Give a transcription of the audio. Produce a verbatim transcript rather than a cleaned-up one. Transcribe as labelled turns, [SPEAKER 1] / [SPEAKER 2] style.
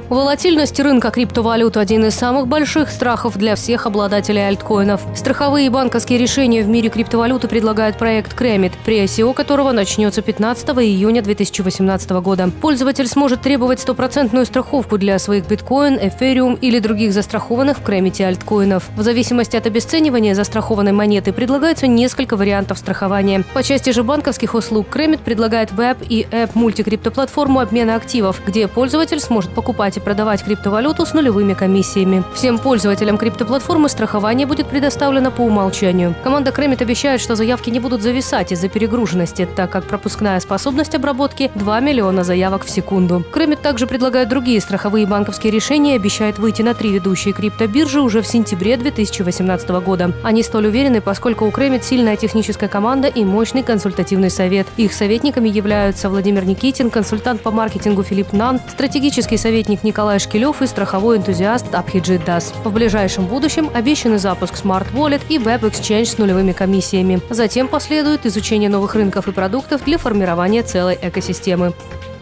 [SPEAKER 1] Волатильность рынка криптовалют – один из самых больших страхов для всех обладателей альткоинов. Страховые и банковские решения в мире криптовалюты предлагает проект Cramit, при ай си о которого начнется пятнадцатого июня две тысячи восемнадцатого года. Пользователь сможет требовать стопроцентную страховку для своих биткоин, эфириум или других застрахованных в Cramit альткоинов. В зависимости от обесценивания застрахованной монеты предлагается несколько вариантов страхования. По части же банковских услуг Cramit предлагает веб и эп-мультикриптоплатформу обмена активов, где пользователь сможет покупать и продавать криптовалюту с нулевыми комиссиями. Всем пользователям криптоплатформы страхование будет предоставлено по умолчанию. Команда Cramit обещает, что заявки не будут зависать из-за перегруженности, так как пропускная способность обработки – два миллиона заявок в секунду. Cramit также предлагает другие страховые и банковские решения и обещает выйти на три ведущие криптобиржи уже в сентябре две тысячи восемнадцатого года. Они столь уверены, поскольку у Cramit сильная техническая команда и мощный консультативный совет. Их советниками являются Владимир Никитин, консультант по маркетингу Филипп Нан, стратегический советник Николай Шкилев и страховой энтузиаст Абхиджит Дас. В ближайшем будущем обещаны запуск Smart Wallet и Web Exchange с нулевыми комиссиями. Затем последует изучение новых рынков и продуктов для формирования целой экосистемы.